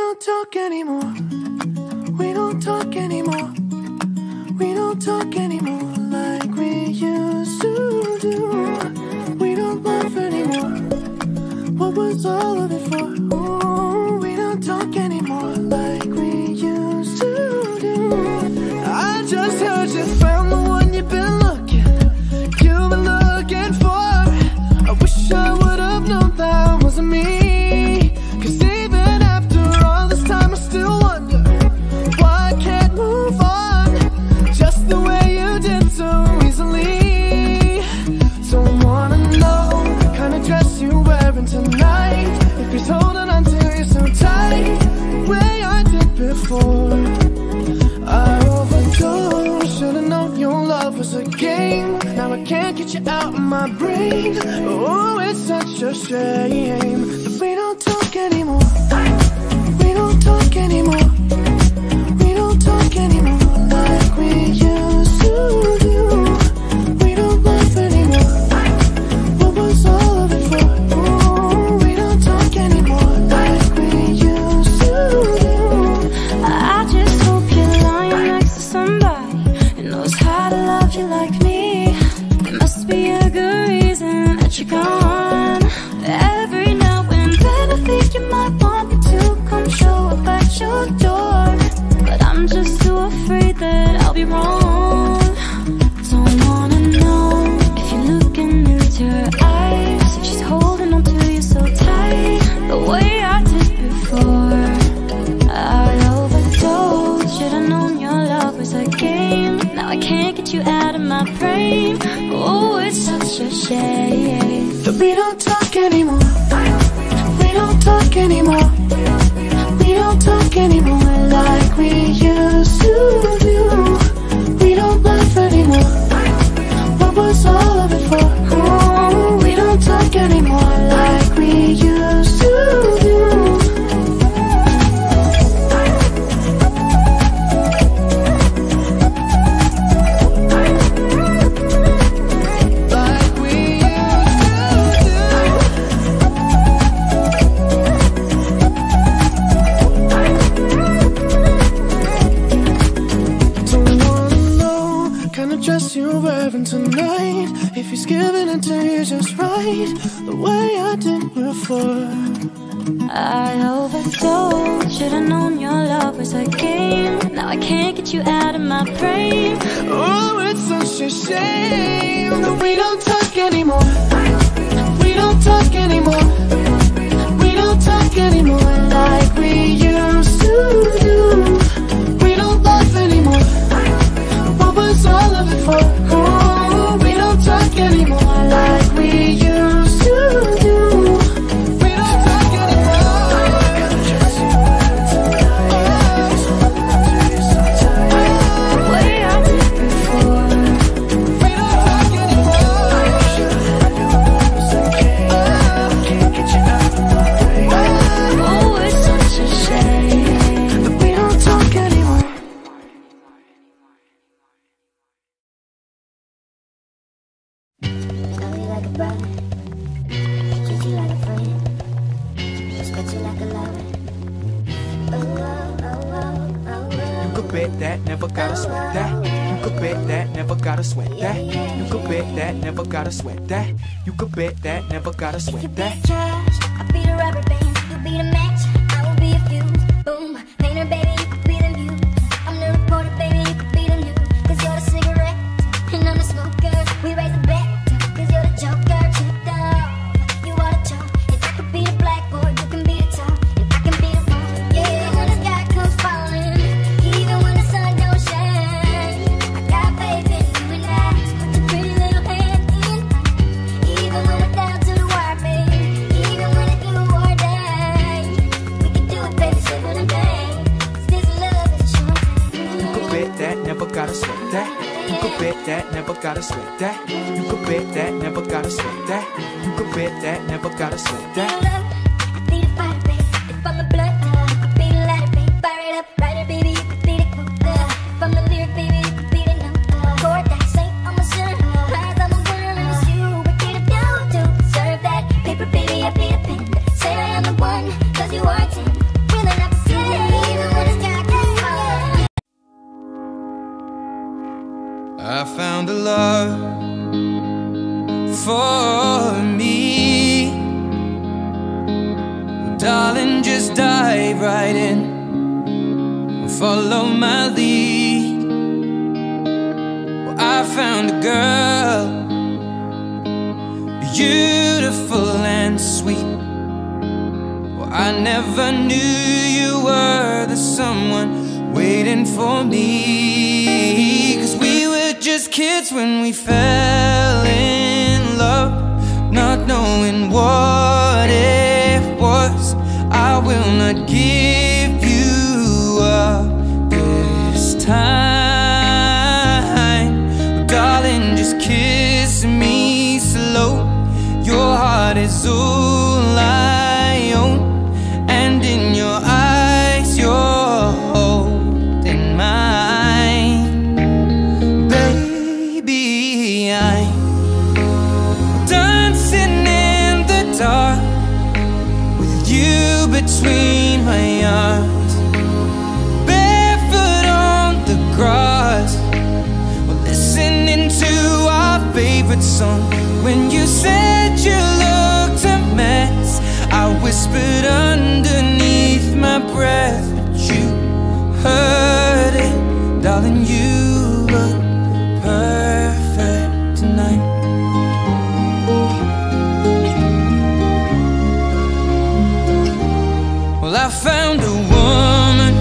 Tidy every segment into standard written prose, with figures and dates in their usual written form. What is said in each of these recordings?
don't talk anymore. We don't talk anymore. We don't talk anymore like we used to do. We don't laugh anymore. What was all of it for? Ooh, we don't talk anymore like we used to do. I just heard you found the one you've been looking for. I wish I would have known that wasn't me. Cause even after all this time I still wonder why I can't move on just the way you did so easily. Don't wanna know the kind of dress you're wearing tonight, if he's holding on to you so tight the way I did before. I overdosed, should've known your love was a game. Now I can't get you out of my brain. Oh, it's such a shame that we don't talk anymore. We don't talk anymore. We don't talk anymore like we used to do. We don't laugh anymore. What was all of it for? Oh, we don't talk anymore like we used to do. I just hope you're lying next to somebody who knows how to love you like me. There must be a good reason that you're gone. Every now and then I think you might want me to come show up at your door, but I'm just too afraid that I'll be wrong. Don't wanna know if you're looking into her eyes, if she's holding on to you so tight the way I did before. I overdosed, should've known your love was a game. Now I can't get you out of my brain. Oh, it's such a shame that we don't talk anymore. We don't talk anymore. We don't talk anymore like we used to do. We don't laugh anymore. What was all of it for? Oh, we don't talk anymore like we used to do. You're wearing tonight, if he's giving it to you just right the way I did before. I overdosed, should've known your love was a game. Now I can't get you out of my brain. Oh, it's such a shame that we don't talk anymore. We don't talk anymore. We don't talk anymore like we used to do. We don't laugh anymore. What was all of it for? Oh, we don't talk anymore like we used to do. We don't talk anymore. The way I did before. We don't talk anymore. Can't get you out of my brain. Oh, it's such a shame that we don't talk anymore. That, never gotta sweat that. You could bet that, never gotta sweat that. You could bet that, never gotta sweat that. You could bet that, never gotta sweat that. If you be trash, I'll be the rubber band. You be the match, I will be a fuse. Boom, painter, baby, you could be the muse. I'm the reporter, baby, you could be the news. Cause you're the cigarette, and I'm the smoker. We raise the bet, cause you're the joker. Tripped off, you are the chalk. And I could be the blackboard, you can be the top. And I can be the phone. Yeah, when the sky comes falling, even when the sun don't shine, I got faith in you and I. Put your pretty little hand in. Even when we're down to the wire, baby. Even when it's you or die, we can do it, baby, simple and plain. 'Cause this love is a short thing. You could bet that, never gotta sweat that. You could bet that, never gotta sweat that. You could bet that, never gotta sweat that. You could bet that, never gotta sweat that. I be the fighter, baby. If I'm the blood, you could be the lighter, baby. Fire it up, writer, baby, you could be the quota. If I'm the lyric, baby, you could be the note. Chord that ain't on my shirt. Eyes on the winner, and it's you. We get it down to serve that paper, baby. I be the pen. Say I am the one, 'cause you are 10. Really not the found a love for me. Darling, just dive right in and follow my lead. Well, I found a girl, beautiful and sweet. Well, I never knew you were the someone waiting for me. 'Cause we were just kids when we fell in love, not knowing what it was. I will not give you up this time. Darling, just kiss me slow. Your heart is all I own, and in your eyes you're holding mine. Baby, I'm dancing in the dark with you between my arms, barefoot on the grass. We're listening to our favorite song. When you said you looked a mess, I whispered underneath my breath, but you heard it. Darling, you look perfect tonight. Well, I found a woman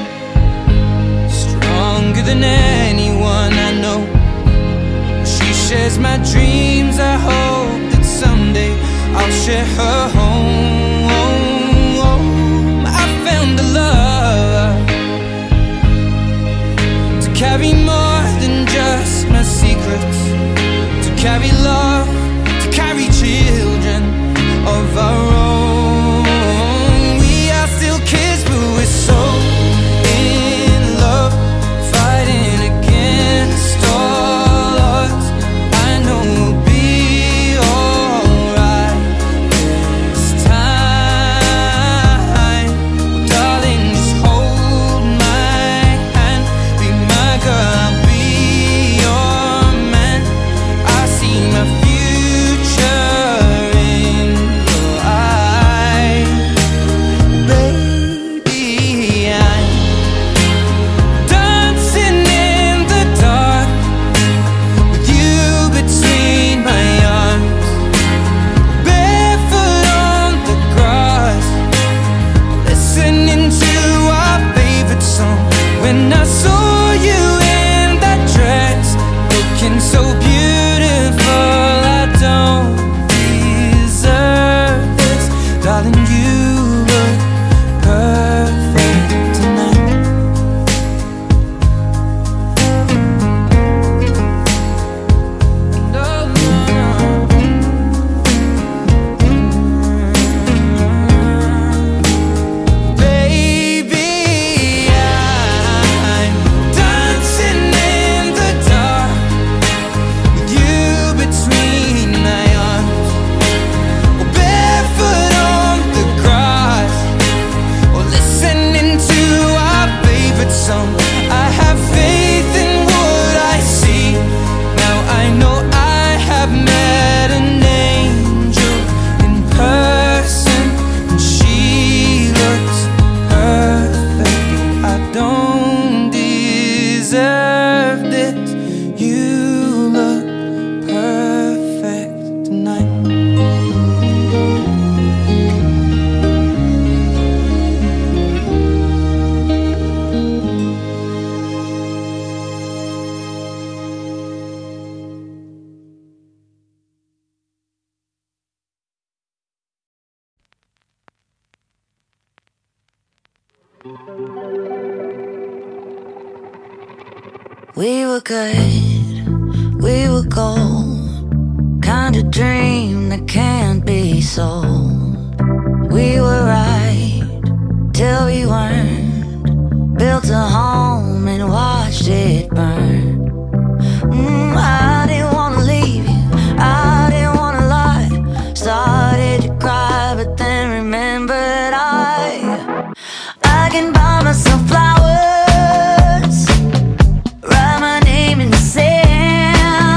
stronger than anyone I know. She shares my dreams. I hope that someday I'll share her home. I found a love to carry more than just my secrets, to carry love, to carry children of our own. We are still kids, but we're so in love, fighting against all odds. I know we'll be alright this time. Darling, just hold my hand, be my girl, I'll be your man. I see my future in your eyes. Baby, I'm dancing in the dark with you between my arms, barefoot on the grass, listening to our favorite song. When I saw you in that dress, looking so beautiful, I don't deserve this. Darling, you look perfect tonight. No, no, no. Baby, I'm dancing in the dark with you between my arms, barefoot on the grass, or listening to our favorite song. I have faith in what I see. Now I know I have met an angel in person, and she looks perfect. I don't deserve this. You look perfect tonight. We were good, we were gold, kind of dream that can't be sold. We were right till we weren't, built a home and watched it burn. I didn't wanna leave you, I didn't wanna lie. Started to cry, but then remembered I can buy myself flowers, write my name in the sand.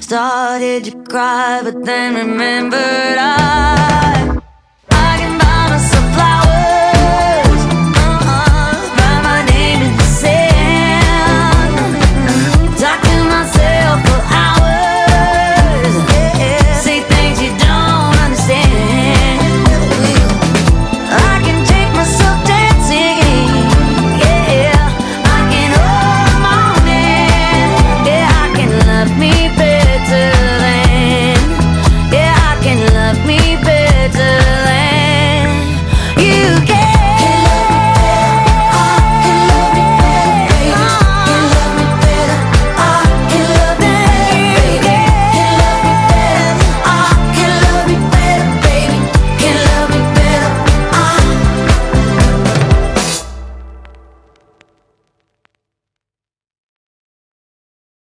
Started to cry, but then remembered I